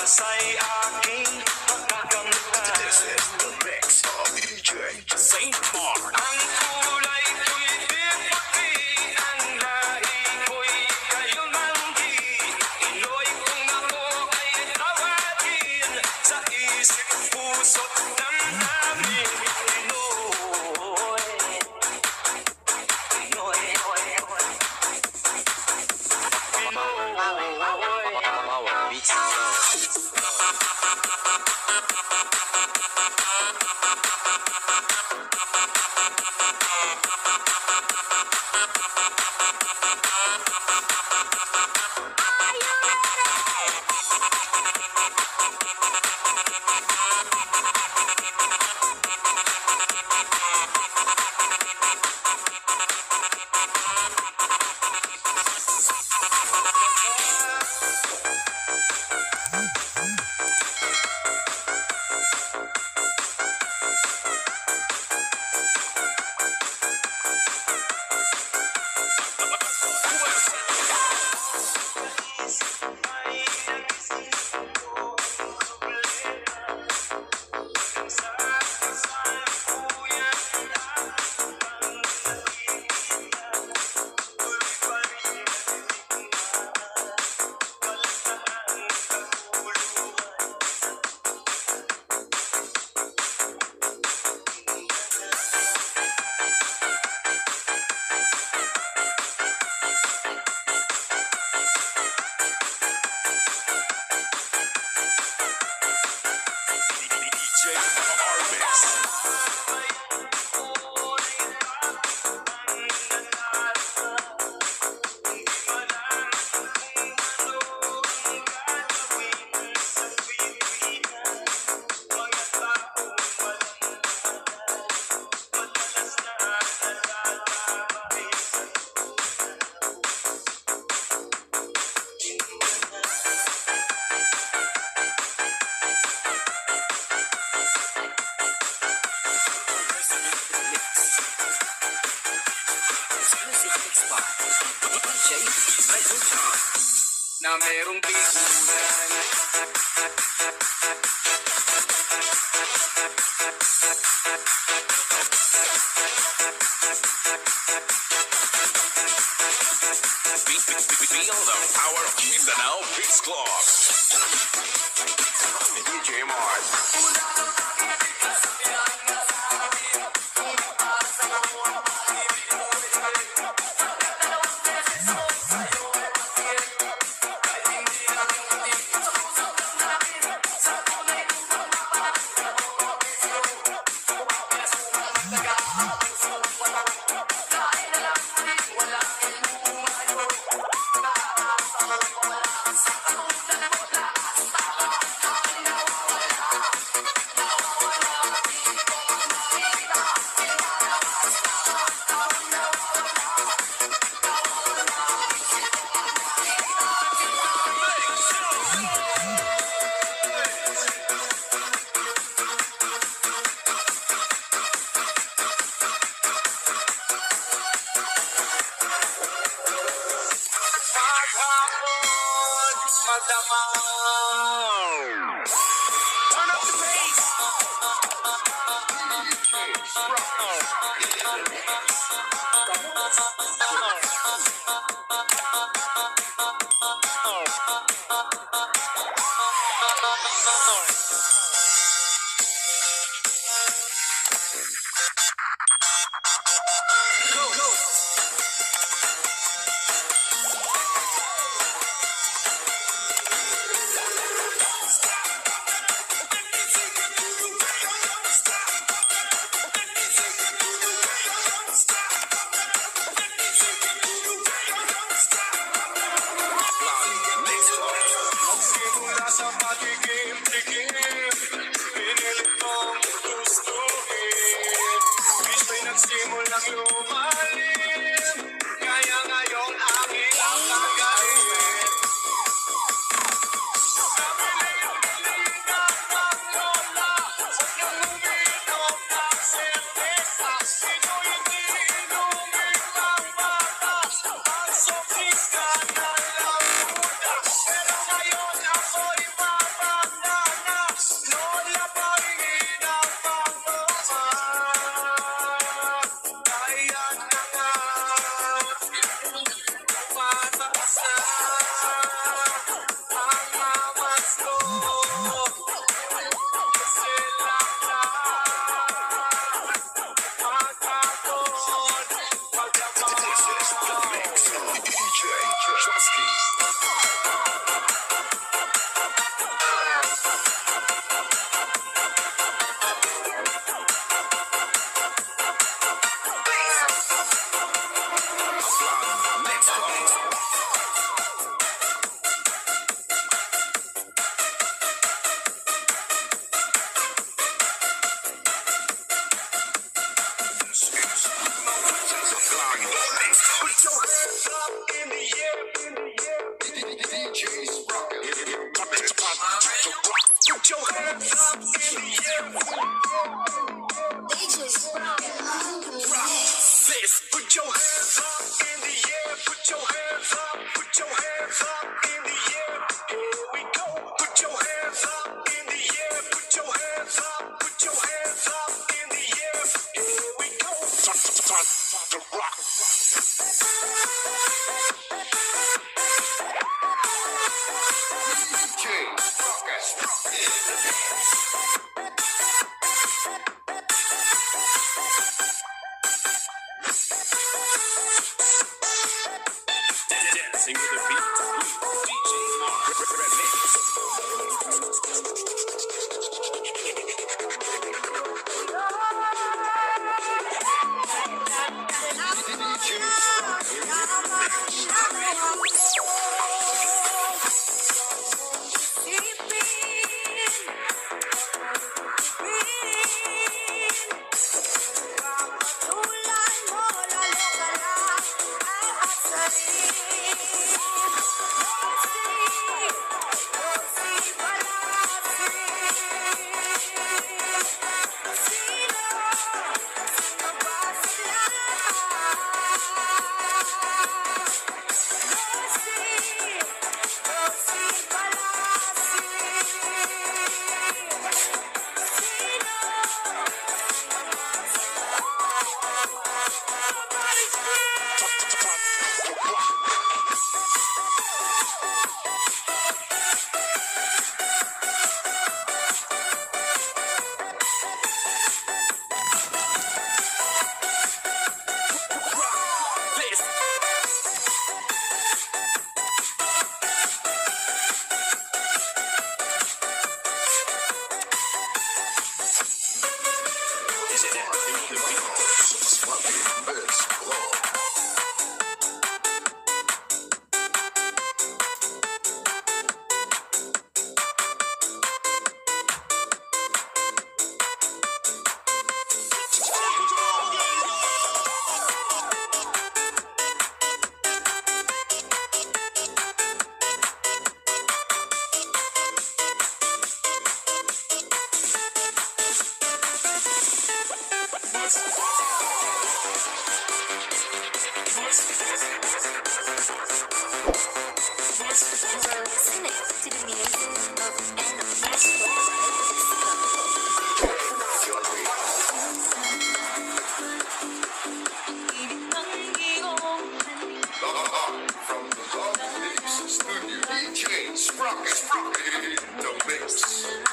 Sa'y aking pagkakamtan. This is the mix of DJ Saint Mark. Ang kulay ko'y bipati, ang lahi ko'y kayumanggi. Inoy kung ako ay tawagin, sa isip, puso't damdamin. Pinoy, Pinoy, na merong bigunan. Feel the power of Mindanao Beats Club. DJ Mark. Turn up the bass. Sa pagiging-tigim, pinilit mong gustuhin. Bista'y nagsimulang lumalim, kaya ngayon aking ang kagahin. Nabiling-biling ka ng lola, huwag niyong uminom ng serpesa. Sino'y hindi inumin ng batas, ang sofis ka na lang muna. Pero ngayon ako'y mababa. DJ Sprocket. Put your hands up in the air. DJ Sprocket. This. Put your hands up in the air. Put your hands up. Put your hands up in the air. Here we go. Put your hands up in the air. Put your hands up. Put your hands up in the air. Here we go. Time to rock. DJ Sprocket. Dancing with the beat. DJ Mark Remix. From the Love Mix Studio, DJ Sprocket in the mix.